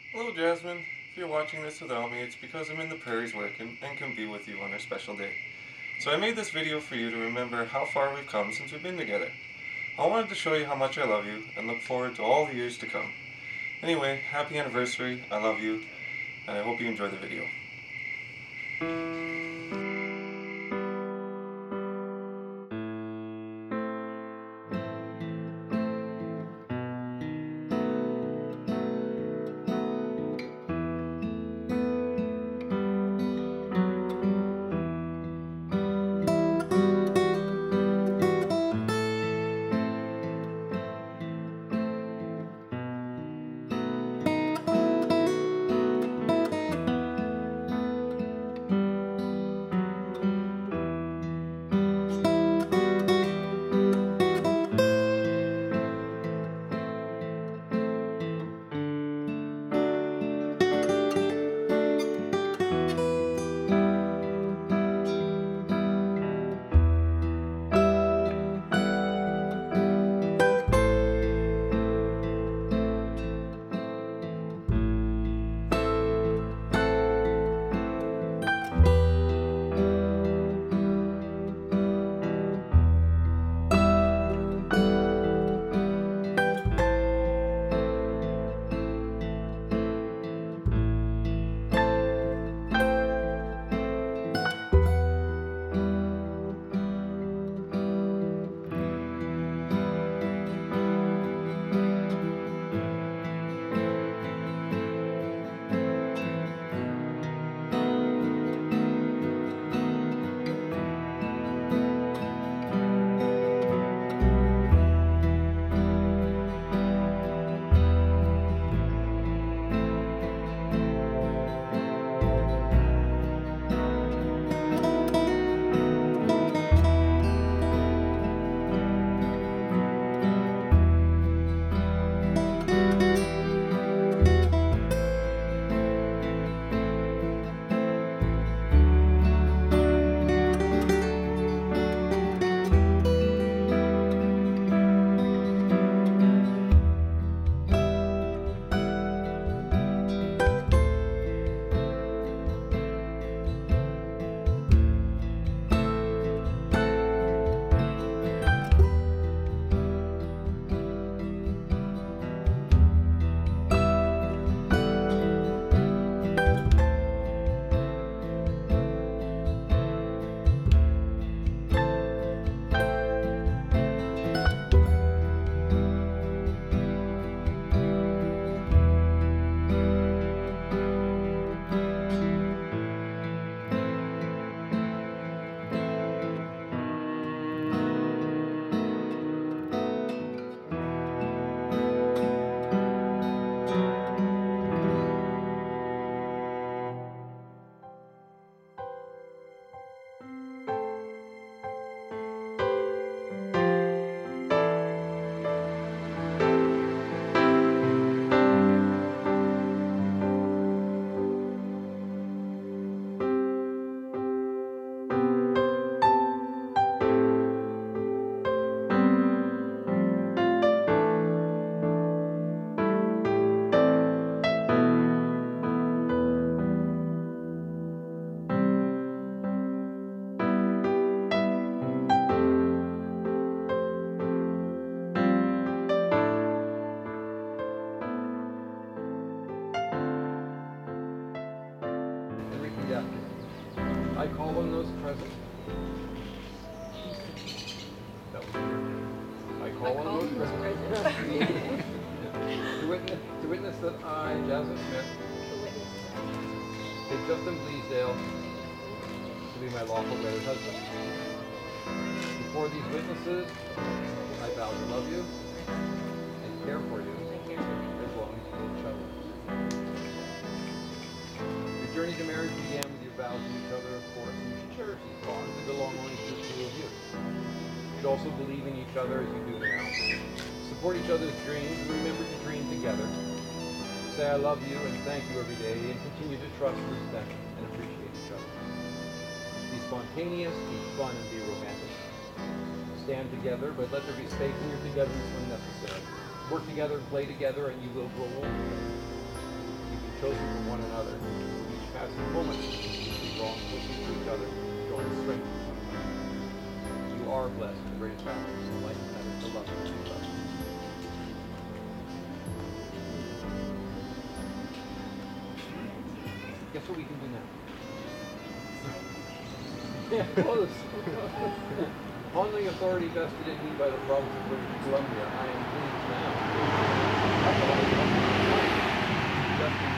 Hello, Jasmine. If you're watching this without me, it's because I'm in the prairies working and can be with you on our special day. So I made this video for you to remember how far we've come since we've been together. I wanted to show you how much I love you and look forward to all the years to come. Anyway, happy anniversary, I love you, and I hope you enjoy the video. I call on those present. I call on those present. To witness that I, Jasmine Smith, take Justin Bleasdale to be my lawful wedded husband. Before these witnesses, I vow to love you and care for you as long as you each other. Your journey to marriage began with your vows to each other, of course, and you should cherish these bonds that belong only to the two of you. You should also believe in each other as you do now. Support each other's dreams and remember to dream together. Say I love you and thank you every day and continue to trust, respect, and appreciate each other. Be spontaneous, be fun, and be romantic. Stand together, but let there be space in your togetherness when necessary. Work together and play together, and you will grow old together. Keep chosen for one another. Each passing moment, we draw closer to each other, growing strength from one another. You are blessed with the greatest balance of life and that is the love of each other. Guess what we can do now? Yeah, close. On the authority vested in me by the province of British Columbia, I am pleased now. Justin,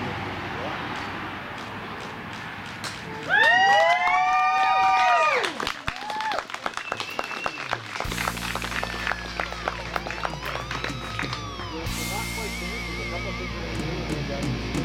we're not quite finished. There's a couple of things we're going to do. We're going to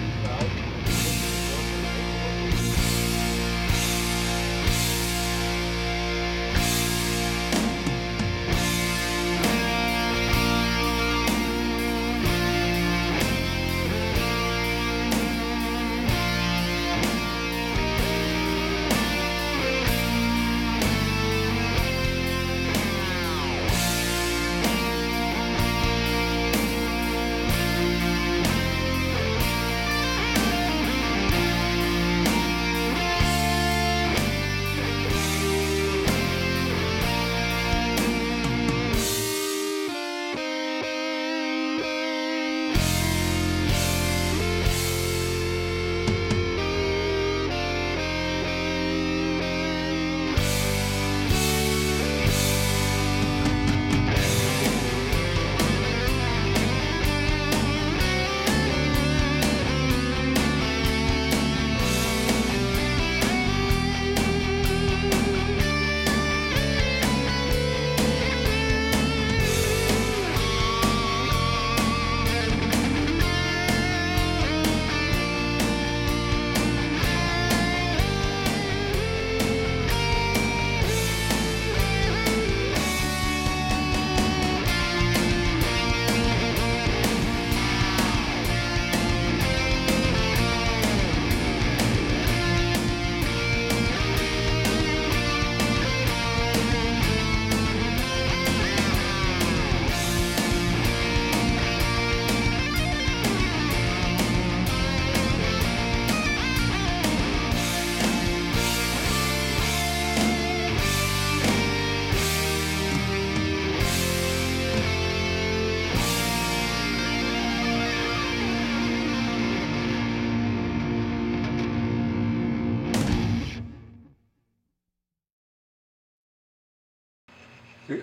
Yeah?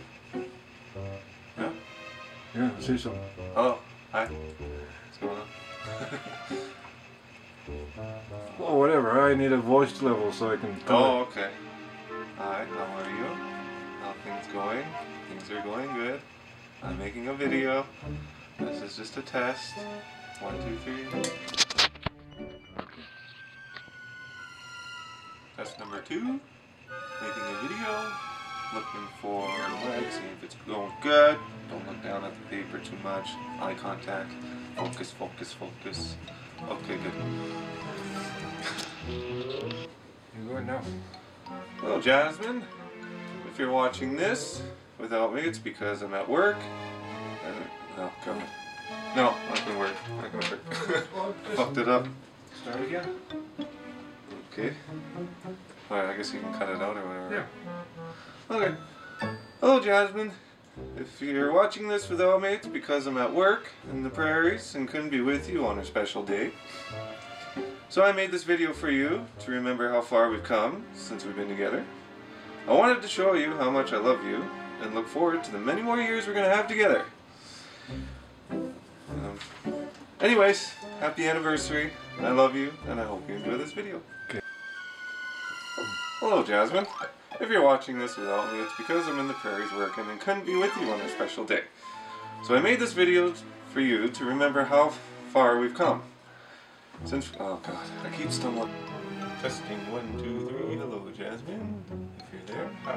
Yeah, say something. Oh, hi. What's going on? Well, whatever. I need a voice level so I can. Oh, okay. Hi, how are you? How are things going? Things are going good. I'm making a video. This is just a test. 1, 2, 3. Test number 2. Making a video. Looking for legs, see if it's going good. Don't look down at the paper too much. Eye contact. Focus, focus, focus. Okay, good. You're going now. Hello, Jasmine. If you're watching this without me, it's because I'm at work. No, come on. No, not gonna work. Not gonna work. Fucked it up. Start again. Okay. Alright, I guess you can cut it out or whatever. Yeah. Okay. Hello, Jasmine. If you're watching this without me, it's because I'm at work in the prairies and couldn't be with you on a special day. So I made this video for you to remember how far we've come since we've been together. I wanted to show you how much I love you and look forward to the many more years we're going to have together. Anyways, happy anniversary. I love you and I hope you enjoy this video. Okay. Hello, Jasmine. If you're watching this without me, it's because I'm in the prairies working and couldn't be with you on a special day. So I made this video for you to remember how far we've come. Since, oh god, I keep stumbling. Testing 1, 2, 3. Hello, Jasmine. If you're there, hi.